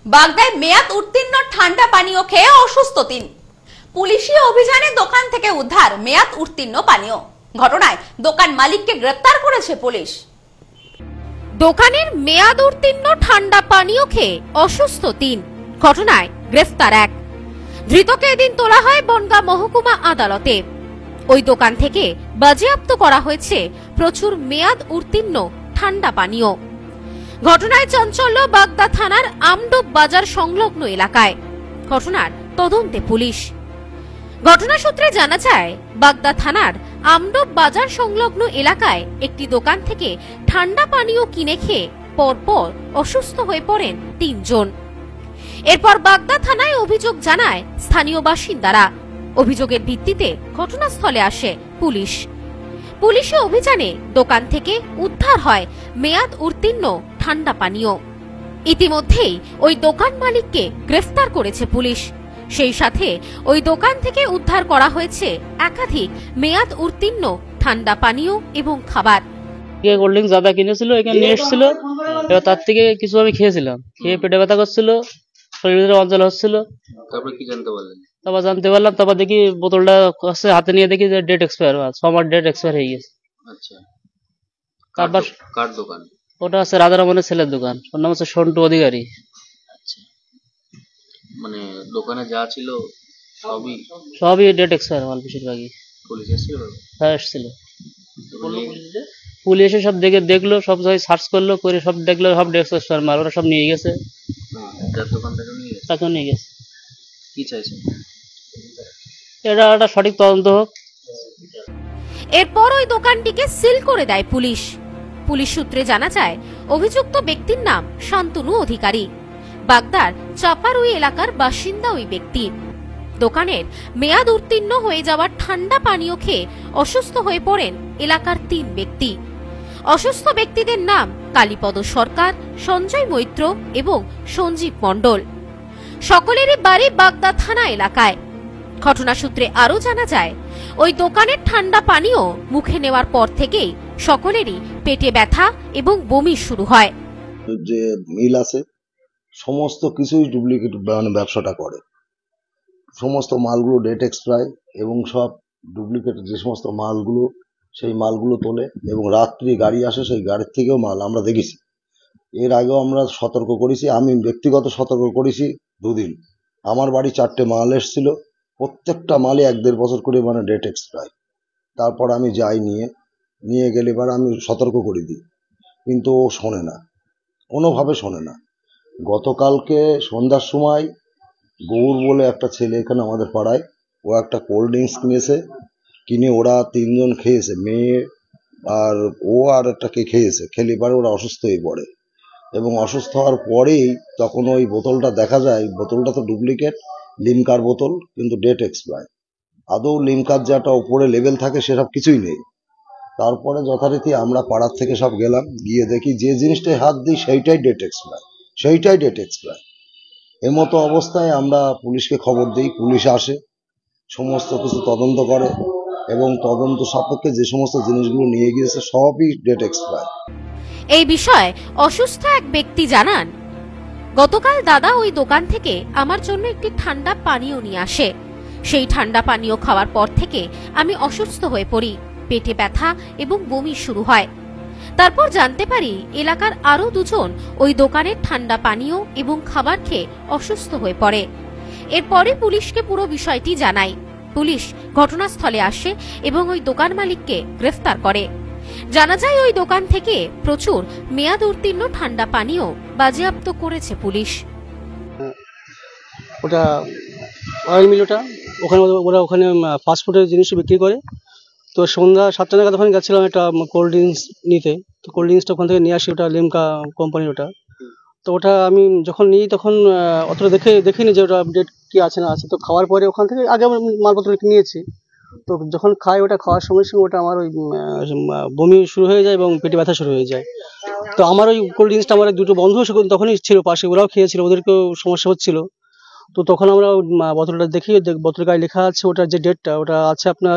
বাগদায় মেয়াদ উত্তীর্ণ ঠান্ডা পানীয় খেয়ে অসুস্থ ৩। পুলিশি অভিযানে দোকান থেকে উদ্ধার মেয়াদ উত্তীর্ণ পানীয়। ঘটনায় দোকান মালিককে গ্রেফতার করেছে পুলিশ। দোকানের মেয়াদ উত্তীর্ণ ঠান্ডা পানীয় খেয়ে অসুস্থ ৩। ঘটনায় গ্রেফতার ১। ধৃতকে এদিন তোলা হয় বনগাঁ মহকুমা আদালতে। ওই দোকান থেকে বাজেয়াপ্ত করা হয়েছে প্রচুর মেয়াদ উত্তীর্ণ ঠান্ডা পানীয়। ঘটনায় চাঞ্চল্য বাগদা থানার আমডোব বাজার সংলগ্ন এলাকায়। ঘটনার তদন্তে পুলিশ। ঘটনা সূত্রে জানা যায়, বাগদা থানার আমডোব বাজার সংলগ্ন এলাকায় একটি দোকান থেকে ঠান্ডা পানীয় কিনে খেয়ে পরপর অসুস্থ হয়ে পড়েন ৩ জন। এরপর বাগদা থানায় অভিযোগ জানায় স্থানীয় বাসিন্দারা। অভিযোগের ভিত্তিতে ঘটনাস্থলে আসে পুলিশ। পুলিশি অভিযানে দোকান থেকে উদ্ধার হয় মেয়াদ উত্তীর্ণ ঠান্ডা পানীয়। ইতিমধ্যেই ওই দোকান মালিককে গ্রেফতার করেছে পুলিশ। সেই সাথে ওই দোকান থেকে উদ্ধার করা হয়েছে একাধিক মেয়াদ উত্তীর্ণ ঠান্ডা পানীয় এবং খাবার। কোল্ড ড্রিঙ্কস দাদা কিনেছিল, এখানে নিয়ে এসেছিল। এবার তার থেকে কিছু আমি খেয়েছিলাম, খেয়ে পেটে ব্যথা করছিল, শরীরের অঞ্চল হচ্ছিল। তারপর কি জানতে পারলেন? তারপর জানতে পারলাম, তারপর দেখি বোতলটা হাতে নিয়ে দেখি যে ডেট এক্সপায়ার, 6 মাস ডেট এক্সপায়ার হয়ে গেছে। আচ্ছা, তারপর কার দোকান? ওটা আছে রাধা রমনের ছেলের দোকান, ওর নাম হচ্ছে সন্টু অধিকারী। আচ্ছা, মানে দোকানে যা ছিল সবই ডেট এক্সপায়ার মাল, বেশিরভাগই। পুলিশ এসেছিল? হ্যাঁ, এসেছিল। পুলিশ এসে সব দেখলো, সব জায়গায় সার্চ করলো, করে সব দেখলো সব ডেট এক্সপায়ার মাল, ওরা সব নিয়ে গেছে। যার দোকান থেকে নিয়ে গেছে তাকেও নিয়ে গেছে। কি চাইছে? এটা একটা সঠিক তদন্ত হোক। এরপর ওই দোকানটিকে সিল করে দেয় পুলিশ। পুলিশ সূত্রে জানা যায়, অভিযুক্ত ব্যক্তির নাম শান্তনু অধিকারী। বাগদার চাপারুই এলাকার বাসিন্দা ওই ব্যক্তি। দোকানের মেয়াদ উত্তীর্ণ হয়ে যাওয়া ঠান্ডা পানীয় খেয়ে অসুস্থ হয়ে পড়েন এলাকার ৩ ব্যক্তি। অসুস্থ ব্যক্তিদের নাম কালীপদ সরকার, সঞ্জয় মৈত্র এবং সঞ্জীব মণ্ডল। সকলেরই বাড়ি বাগদা থানা এলাকায়। ঘটনা সূত্রে আরো জানা যায়, ওই দোকানের ঠান্ডা পানীয় মুখে নেওয়ার পর থেকেই সকলেরই পেটে ব্যথা এবং বমি শুরু হয়। যে মিল আছে সমস্ত কিছুই ডুপ্লিকেট ব্যবসাটা করে। সমস্ত মালগুলো ডেট এক্সপায়ার এবং সব ডুপ্লিকেট যে সমস্ত মালগুলো, সেই মালগুলো তোলে এবং রাত্রি গাড়ি আসে, সেই গাড়ির থেকেও মাল আমরা দেখেছি। এর আগেও আমরা সতর্ক করেছি, আমি ব্যক্তিগত সতর্ক করেছি 2 দিন। আমার বাড়ি 4টে মাল এসেছিল, প্রত্যেকটা মালে 1-1.5 বছর করে ডেট এক্সপায়ার। তারপর আমি যাই, নিয়ে গেলে এবার আমি সতর্ক করে দিই, কিন্তু ও শোনে না, কোনোভাবে শোনে না। গতকালকে সন্ধ্যার সময় গৌর বলে একটা ছেলে এখানে আমাদের পাড়ায়, ও একটা কোল্ড ড্রিঙ্কস কিনে ওরা 3 জন খেয়েছে, মেয়ে আর ও আর একটা কে খেয়েছে। খেলে পরে ওরা অসুস্থ হয়ে পড়ে এবং অসুস্থ হওয়ার পরেই তখন ওই বোতলটা দেখা যায়, বোতলটা তো ডুপ্লিকেট লিমকার বোতল, কিন্তু ডেট এক্সপায়ার। আদৌ লিমকার যেটা উপরে লেভেল থাকে সেসব কিছুই নেই। তারপরে যথারীতি আমরা পাড়ার থেকে সব গেলাম, গিয়ে দেখি যে জিনিসটাই হাত দিই সেইটাই ডেট এক্সপায়ার। এমতো অবস্থায় আমরা পুলিশকে খবর দিই, পুলিশ আসে, সমস্ত কিছু তদন্ত করে এবং তদন্ত সাপেক্ষে যে সমস্ত জিনিসগুলো নিয়ে গিয়েছে সবই ডেট এক্সপায়ার। এই বিষয়ে অসুস্থ এক ব্যক্তি জানান, গতকাল দাদা ওই দোকান থেকে আমার জন্য একটি ঠান্ডা পানীয় নিয়ে আসে। সেই ঠান্ডা পানীয় খাওয়ার পর থেকে আমি অসুস্থ হয়ে পড়ি, পেটে ব্যথা এবং বমি শুরু হয়। তারপর জানতে পারি এলাকার আরো 2 জন ওই দোকানের ঠান্ডা পানীয় এবং খাবার খেয়ে অসুস্থ হয়ে পড়ে। এরপরে পুলিশকে পুরো বিষয়টি জানাই। পুলিশ ঘটনাস্থলে আসে এবং ওই দোকান মালিককে গ্রেফতার করে। জানা যায়, ওই দোকান থেকে প্রচুর মেয়াদ উত্তীর্ণ ঠান্ডা পানীয় বাজেয়াপ্ত করেছে পুলিশ। ওটা অয়েল মিল, ওরা ওখানে ফাস্টফুডের জিনিস বিক্রি করে। তো সন্ধ্যা 7টা নাগাদ ওখানে গেছিলাম একটা কোল্ড ড্রিঙ্কস নিতে। তো কোল্ড ড্রিঙ্কসটা ওখান থেকে নিয়ে আসি, ওটা লিমকা কোম্পানির ওটা। তো ওটা আমি যখন নিই তখন অতটা দেখিনি যে ওটা ডেট কি আছে না আছে। তো খাওয়ার পরে ওখান থেকে আগে আমি মালপত্র নিয়েছি। তো যখন খাই, ওটা খাওয়ার সঙ্গে সঙ্গে ওটা আমার ওই বমি শুরু হয়ে যায় এবং পেটে ব্যথা শুরু হয়ে যায়। তো আমার ওই কোল্ড ড্রিঙ্কসটা আমার 2টো বন্ধু তখনই ছিল পাশে, ওরাও খেয়েছিল, ওদেরকেও সমস্যা হচ্ছিল। তো তখন আমরা বোতলটা দেখি, বোতলের গায়ে লেখা আছে ওটার যে ডেটটা, ওটা আছে আপনার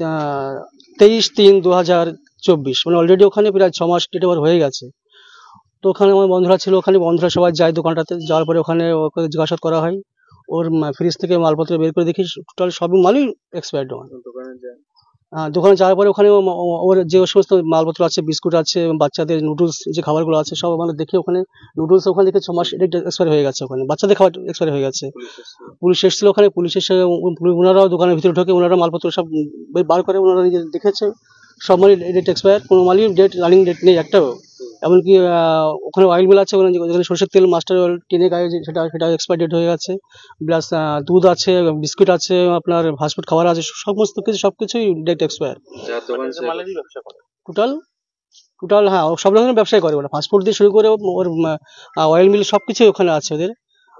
23/3/2024, মানে অলরেডি ওখানে প্রায় 6 মাস ডেট ওভার হয়ে গেছে। তো ওখানে আমার বন্ধুরা ছিল, ওখানে বন্ধুরা সবাই যায় দোকানটাতে, যাওয়ার পরে ওখানে ওকে জিজ্ঞাসাবাদ করা হয়। ওর ফ্রিজ থেকে মালপত্র বের করে দেখি টোটাল সবই মালই এক্সপায়ার্ড। দোকানে যাওয়ার পরে ওখানে ওর যে সমস্ত মালপত্র আছে, বিস্কুট আছে, বাচ্চাদের নুডলস যে খাবারগুলো আছে সব মানে দেখে ওখানে নুডলস ওখানে দেখে 6 মাস এক্সপায়ার হয়ে গেছে, ওখানে বাচ্চাদের খাবার এক্সপায়ার হয়ে গেছে। পুলিশ এসেছিল ওখানে, পুলিশ এসে ওনারাও দোকানের ভিতরে ঢোকে, ওনারা মালপত্র সব বার করে, ওনারা নিজে দেখেছে সব মালই ডেট এক্সপায়ার, কোনো মালই ডেট রানিং ডেট নেই একটাও। এমনকি ওখানে অয়েল মিল আছে, ওখানে সরষের তেল মাস্টার অয়েল টিনে গায়ে সেটা এক্সপায়ার ডেট হয়ে গেছে। প্লাস দুধ আছে, বিস্কুট আছে, আপনার ফাস্টফুড খাবার আছে, সমস্ত কিছু সবকিছুই ডেট এক্সপায়ার। টোটাল হ্যাঁ সব রকমের ব্যবসায় করে, ওরা ফাস্টফুড দিয়ে শুরু করে ওর অয়েল মিল সবকিছুই ওখানে আছে ওদের।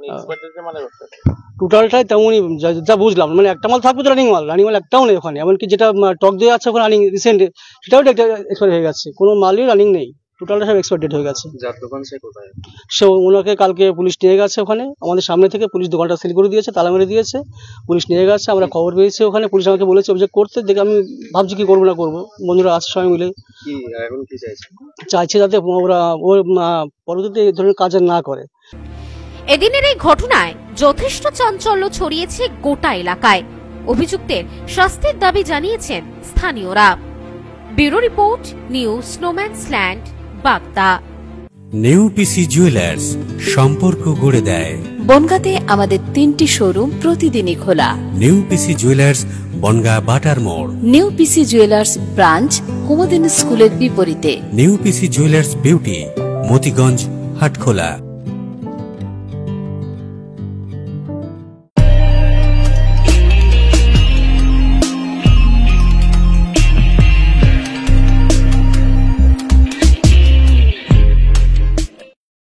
টোটালটাই তেমনই যা বুঝলাম, মানে একটা মাল থাকবে তো রানিং মাল একটাও নেই ওখানে। এমনকি যেটা টক দিয়ে আছে ওখানে রানিং রিসেন্ট, সেটাও এক্সপায়ার হয়ে গেছে, কোনো মালই রানিং নেই, টোটালটা সব এক্সপায়ার ডেট হয়ে গেছে। সে ওনাকে কালকে পুলিশ নিয়ে গেছে ওখানে, আমাদের সামনে থেকে পুলিশ দোকানটা সিল করে দিয়েছে, তালা মেরে দিয়েছে, পুলিশ নিয়ে গেছে। আমরা খবর পেয়েছি ওখানে, পুলিশ আমাকে বলেছে অভিযোগ করতে, দেখে আমি ভাবছি কি করবো না করবো, বন্ধুরা আছে সবাই মিলে। চাইছে যাতে ওর পরবর্তীতে এই ধরনের কাজ না করে। এদিনের এই ঘটনায় যথেষ্ট চাঞ্চল্য ছড়িয়েছে গোটা এলাকায়। অভিযুক্তের শাস্তির দাবি জানিয়েছেন স্থানীয়রা। Bureau report, news snowman's land, Bagda. New PC jewellers, সম্পর্ক গড়ে দেয়। বনগাঁতে আমাদের 3টি শোরুম প্রতিদিনই খোলা। New PC jewellers, Bongaon Batar মোড়। New PC jewellers branch, Kumudini স্কুলের বিপরীতে। New PC jewellers beauty, Motiganj, Hatkhola.